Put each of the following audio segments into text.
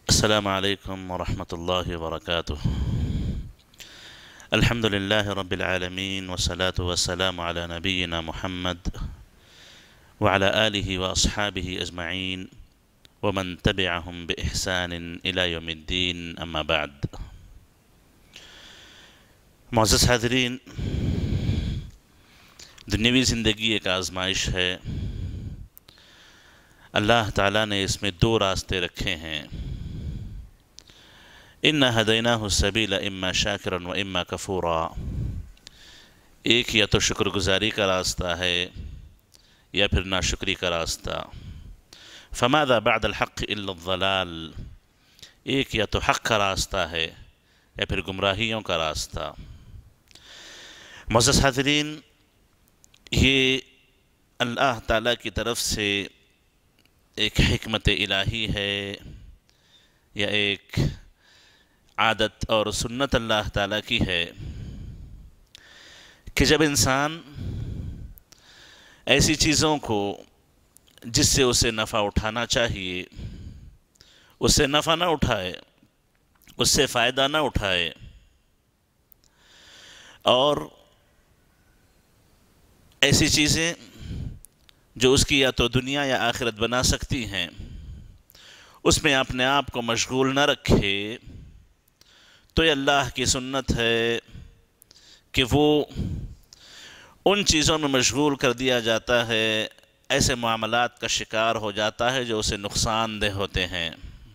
السلام عليكم ورحمة الله وبركاته. الحمد لله رب العالمين، والصلاة والسلام على نبينا محمد وعلى آله وأصحابه أجمعين ومن تبعهم بإحسان إلى يوم الدين، أما بعد. معزز حاضرین، دنیاوی زندگی ایک آزمائش ہے۔ اللہ تعالیٰ نے اس میں دو راستے رکھے ہیں۔ اِنَّا هَدَيْنَاهُ السَّبِيلَ إِمَّا شَاكِرًا وَإِمَّا كَفُورًا، ایک یا تو شکر گزاری کا راستہ ہے یا پھر ناشکری کا راستہ۔ فَمَاذَا بَعْدَ الْحَقِّ إِلَّا الضَّلَالِ، ایک یا تو حق کا راستہ ہے یا پھر گمراہیوں کا راستہ۔ معزز حاضرین، یہ اللہ تعالیٰ کی طرف سے ایک حکمت الہی ہے یا ایک عادت اور سنت اللہ تعالیٰ کی ہے کہ جب انسان ایسی چیزوں کو جس سے اسے نفع اٹھانا چاہیے اس سے نفع نہ اٹھائے، اس سے فائدہ نہ اٹھائے، اور ایسی چیزیں جو اس کی یا تو دنیا یا آخرت بنا سکتی ہیں اس میں اپنے آپ کو مشغول نہ رکھے، تو یہ اللہ کی سنت ہے کہ وہ ان چیزوں میں مشغول کر دیا جاتا ہے، ایسے معاملات کا شکار ہو جاتا ہے جو اسے نقصان دہ ہوتے ہیں۔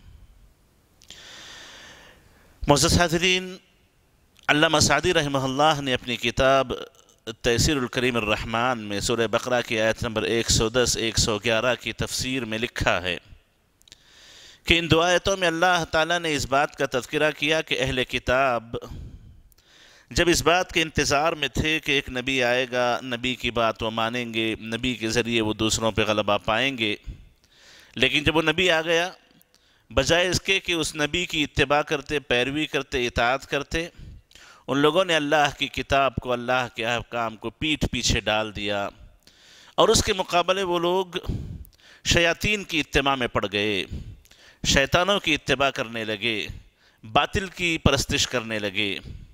معزز حاضرین، علامہ سعدی رحمہ اللہ نے اپنی کتاب تیسیر الکریم الرحمن میں سورہ بقرہ کی آیت نمبر 110 111 کی تفسیر میں لکھا ہے کہ ان دو آیتوں میں اللہ تعالیٰ نے اس بات کا تذکرہ کیا کہ اہل کتاب جب اس بات کے انتظار میں تھے کہ ایک نبی آئے گا، نبی کی بات وہ مانیں گے، نبی کے ذریعے وہ دوسروں پہ غلبہ پائیں گے، لیکن جب وہ نبی آ گیا، بجائے اس کے کہ اس نبی کی اتباع کرتے، پیروی کرتے، اطاعت کرتے، ان لوگوں نے اللہ کی کتاب کو، اللہ کے احکام کو پیٹھ پیچھے ڈال دیا، اور اس کے مقابلے وہ لوگ شیاطین کی اتباع میں پڑ گئے، شیطانوں کی اتباع کرنے لگے، باطل کی پرستش کرنے لگے۔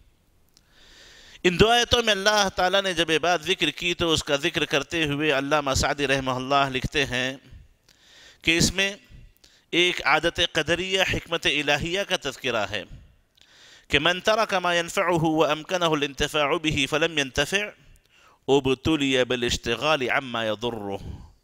ان دو آیتوں میں اللہ تعالیٰ نے جب یہ بات ذکر کی تو اس کا ذکر کرتے ہوئے علامہ سعدی رحمہ اللہ لکھتے ہیں کہ اس میں ایک عادت قدریہ، حکمت الہیہ کا تذکرہ ہے کہ من ترک ما ينفعه وامكنه الانتفاع به فلم ينتفع ابتلي بالاشتغال عما يضره،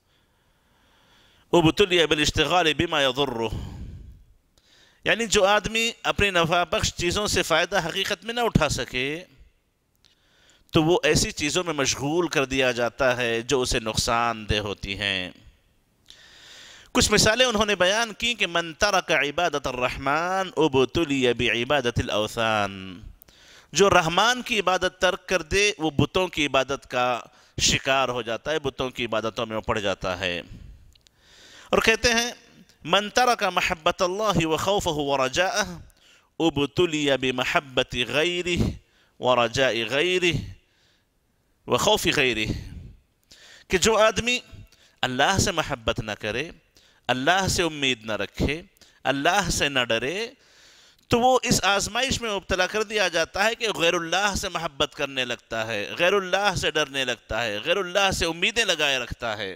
ابتلي بالاشتغال بما يضره، یعنی جو آدمی اپنی نفع بخش چیزوں سے فائدہ حقیقت میں نہ اٹھا سکے تو وہ ایسی چیزوں میں مشغول کر دیا جاتا ہے جو اسے نقصان دہ ہوتی ہیں۔ کچھ مثالیں انہوں نے بیان کی کہ من ترک عبادت الرحمن ابتلی بعبادت الاوثان، جو رحمان کی عبادت ترک کر دے وہ بتوں کی عبادت کا شکار ہو جاتا ہے، بتوں کی عبادتوں میں وہ پڑ جاتا ہے۔ اور کہتے ہیں من ترک محبت اللہ وخوفہ ورجاءہ ابتلی بمحبت غیرہ ورجاء غیرہ وخوف غیرہ، کہ جو آدمی اللہ سے محبت نہ کرے، اللہ سے امید نہ رکھے، اللہ سے نہ ڈرے، تو وہ اس آزمائش میں مبتلا کر دیا جاتا ہے کہ غیر اللہ سے محبت کرنے لگتا ہے، غیر اللہ سے ڈرنے لگتا ہے، غیر اللہ سے امیدیں لگائے رکھتا ہے۔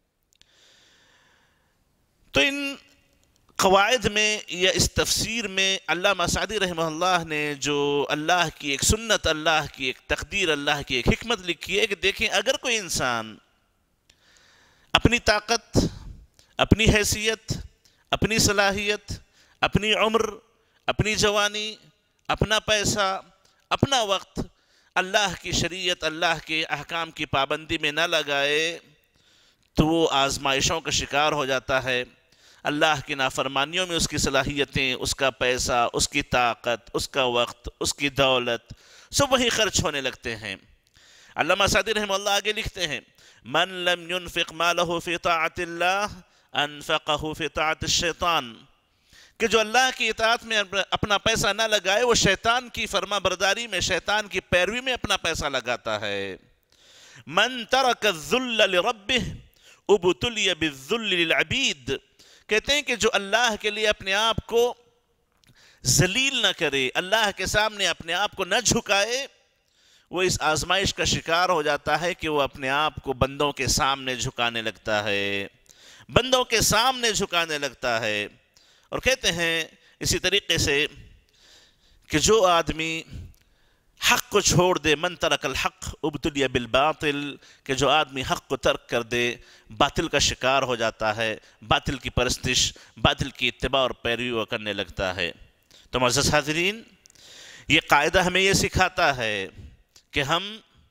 تو ان قواعد میں یا اس تفسیر میں علامہ سعدی رحمہ اللہ نے جو اللہ کی ایک سنت، اللہ کی ایک تقدیر، اللہ کی ایک حکمت لکھی ہے کہ دیکھیں اگر کوئی انسان اپنی طاقت، اپنی حیثیت، اپنی صلاحیت، اپنی عمر، اپنی جوانی، اپنا پیسہ، اپنا وقت اللہ کی شریعت، اللہ کے احکام کی پابندی میں نہ لگائے تو وہ آزمائشوں کا شکار ہو جاتا ہے۔ اللہ کی نافرمانیوں میں اس کی صلاحیتیں، اس کا پیسہ، اس کی طاقت، اس کا وقت، اس کی دولت سب وہی خرچ ہونے لگتے ہیں۔ علامہ سعدی رحمہ اللہ آگے لکھتے ہیں من لم ينفق ماله في طاعت اللہ انفقه في طاعت الشیطان، کہ جو اللہ کی اطاعت میں اپنا پیسہ نہ لگائے وہ شیطان کی فرما برداری میں، شیطان کی پیروی میں اپنا پیسہ لگاتا ہے۔ من ترک الذل لربہ ابتلی بالذل للعبید، کہتے ہیں کہ جو اللہ کے لیے اپنے آپ کو ذلیل نہ کرے، اللہ کے سامنے اپنے آپ کو نہ جھکائے، وہ اس آزمائش کا شکار ہو جاتا ہے کہ وہ اپنے آپ کو بندوں کے سامنے جھکانے لگتا ہے، بندوں کے سامنے جھکانے لگتا ہے۔ اور کہتے ہیں اسی طریقے سے کہ جو آدمی حق کو چھوڑ دے، من ترک الحق ابتلی بالباطل، کہ جو آدمی حق کو ترک کر دے باطل کا شکار ہو جاتا ہے، باطل کی پرستش، باطل کی اتباع اور پیروی وہ کرنے لگتا ہے۔ تو معزز حاضرین، یہ قاعدہ ہمیں یہ سکھاتا ہے کہ ہم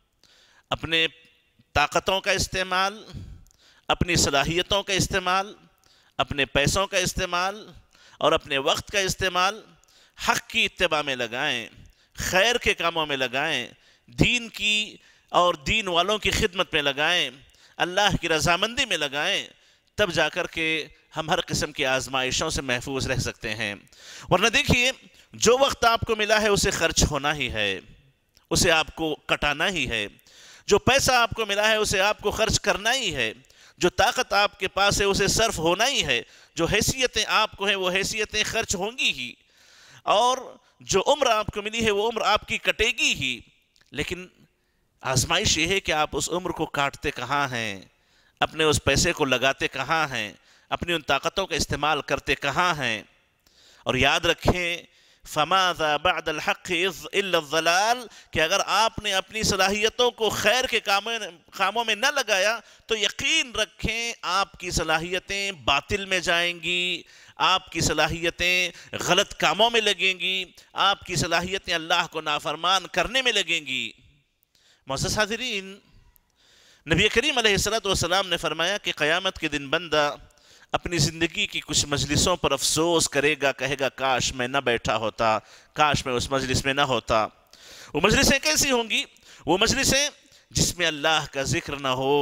اپنے طاقتوں کا استعمال، اپنی صلاحیتوں کا استعمال، اپنے پیسوں کا استعمال اور اپنے وقت کا استعمال حق کی اتباع میں لگائیں، خیر کے کاموں میں لگائیں، دین کی اور دین والوں کی خدمت میں لگائیں، اللہ کی رضامندی میں لگائیں، تب جا کر کے ہم ہر قسم کی آزمائشوں سے محفوظ رہ سکتے ہیں۔ ورنہ دیکھیے، جو وقت آپ کو ملا ہے اسے خرچ ہونا ہی ہے، اسے آپ کو کٹانا ہی ہے، جو پیسہ آپ کو ملا ہے اسے آپ کو خرچ کرنا ہی ہے، جو طاقت آپ کے پاس ہے اسے صرف ہونا ہی ہے، جو حیثیتیں آپ کو ہیں وہ حیثیتیں خرچ ہوں گی ہی، اور جو عمر آپ کو ملی ہے وہ عمر آپ کی کٹے گی ہی۔ لیکن آزمائش یہ ہے کہ آپ اس عمر کو کاٹتے کہاں ہیں، اپنے اس پیسے کو لگاتے کہاں ہیں، اپنی ان طاقتوں کا استعمال کرتے کہاں ہیں۔ اور یاد رکھیں، فَمَاذَا بَعْدَ الْحَقِّ إِلَّا الضَّلَالِ، کہ اگر آپ نے اپنی صلاحیتوں کو خیر کے کاموں میں نہ لگایا تو یقین رکھیں آپ کی صلاحیتیں باطل میں جائیں گی، آپ کی صلاحیتیں غلط کاموں میں لگیں گی، آپ کی صلاحیتیں اللہ کو نافرمان کرنے میں لگیں گی۔ معزز حاضرین، نبی کریم علیہ السلام نے فرمایا کہ قیامت کے دن بندہ اپنی زندگی کی کچھ مجلسوں پر افسوس کرے گا، کہے گا کاش میں نہ بیٹھا ہوتا، کاش میں اس مجلس میں نہ ہوتا۔ وہ مجلسیں کیسی ہوں گی؟ وہ مجلسیں جس میں اللہ کا ذکر نہ ہو،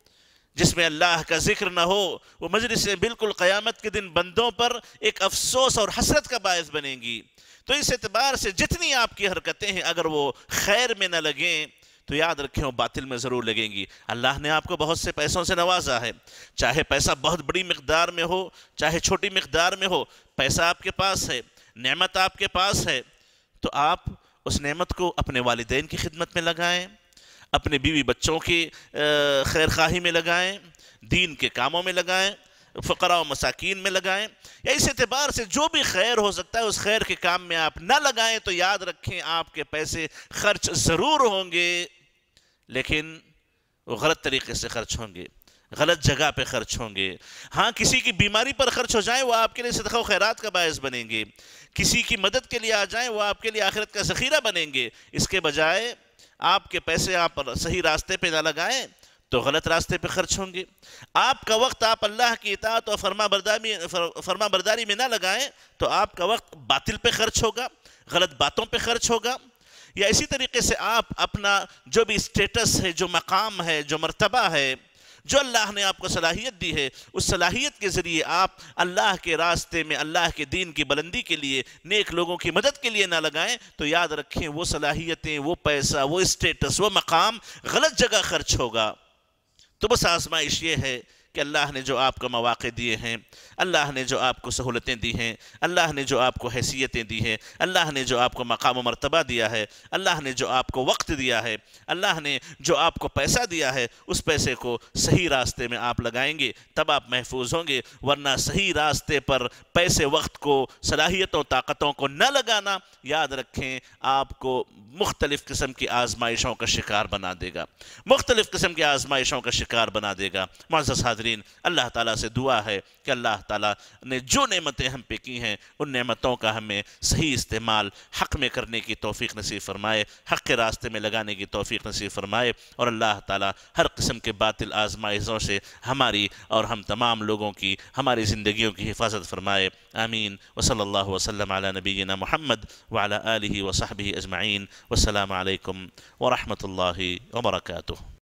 جس میں اللہ کا ذکر نہ ہو، وہ مجلسیں بالکل قیامت کے دن بندوں پر ایک افسوس اور حسرت کا باعث بنیں گی۔ تو اس اعتبار سے جتنی آپ کی حرکتیں ہیں اگر وہ خیر میں نہ لگیں تو یاد رکھیں وہ باطل میں ضرور لگیں گی۔ اللہ نے آپ کو بہت سے پیسوں سے نوازا ہے، چاہے پیسہ بہت بڑی مقدار میں ہو چاہے چھوٹی مقدار میں ہو، پیسہ آپ کے پاس ہے، نعمت آپ کے پاس ہے، تو آپ اس نعمت کو اپنے والدین کی خدمت میں لگائیں، اپنے بیوی بچوں کی خیر خواہی میں لگائیں، دین کے کاموں میں لگائیں، فقراء و مساکین میں لگائیں، یا اس اعتبار سے جو بھی خیر ہو سکتا ہے اس خیر کے کام میں آپ نہ لگائیں تو یاد رکھیں آپ کے پیسے خرچ ضرور ہوں گے، لیکن وہ غلط طریقے سے خرچ ہوں گے، غلط جگہ پہ خرچ ہوں گے۔ ہاں، کسی کی بیماری پر خرچ ہو جائیں وہ آپ کے لیے صدقہ و خیرات کا باعث بنیں گے، کسی کی مدد کے لیے آ جائیں وہ آپ کے لیے آخرت کا ذخیرہ بنیں گے۔ اس کے بجائے آپ کے پیسے آپ صحیح راستے پہ نہ لگائیں تو غلط راستے پہ خرچ ہوں گے۔ آپ کا وقت آپ اللہ کی اطاعت اور فرما برداری میں نہ لگائیں تو آپ کا وقت باطل پہ خرچ ہوگا، غلط باتوں پہ خرچ ہوگا۔ یا اسی طریقے سے آپ اپنا جو بھی اسٹیٹس ہے، جو مقام ہے، جو مرتبہ ہے، جو اللہ نے آپ کو صلاحیت دی ہے، اس صلاحیت کے ذریعے آپ اللہ کے راستے میں اللہ کے دین کی بلندی کے لیے، نیک لوگوں کی مدد کے لیے نہ لگائیں تو یاد رکھیں وہ صلاحیتیں، وہ پیسہ، وہ اسٹیٹس، وہ مقام غلط جگہ خرچ ہوگا۔ تو بس آزمائش یہ ہے کہ اللہ نے جو آپ کو مواقع دیے ہیں، اللہ نے جو آپ کو سہولتیں دی ہیں، اللہ نے جو آپ کو حیثیتیں دی ہیں، اللہ نے جو آپ کو مقام و مرتبہ دیا ہے، اللہ نے جو آپ کو وقت دیا ہے، اللہ نے جو آپ کو پیسہ دیا ہے، اس پیسے کو صحیح راستے میں آپ لگائیں گے تب آپ محفوظ ہوں گے، ورنہ صحیح راستے پر پیسے، وقت کو، صلاحیتوں، طاقتوں کو نہ لگانا یاد رکھیں آپ کو مختلف قسم کی آزمائشوں کا شکار بنا دے گا، مختلف قسم کی آزمائشوں کا شکار بنا دے گا۔ معزز حاضرین، اللہ تعالیٰ سے دعا ہے کہ اللہ تعالیٰ نے جو نعمتیں ہم پہ کی ہیں ان نعمتوں کا ہمیں صحیح استعمال حق میں کرنے کی توفیق نصیب فرمائے، حق کے راستے میں لگانے کی توفیق نصیب فرمائے، اور اللہ تعالیٰ ہر قسم کے باطل آزمائشوں سے ہماری اور ہم تمام لوگوں کی، ہماری زندگیوں کی حفاظت فرمائے۔ آمین۔ وصلی اللہ وسلم علی نبینا محمد وعلی آلہ وصحبہ اجمعین۔ والسلام علیکم ورحمۃ اللہ وبرکاتہ۔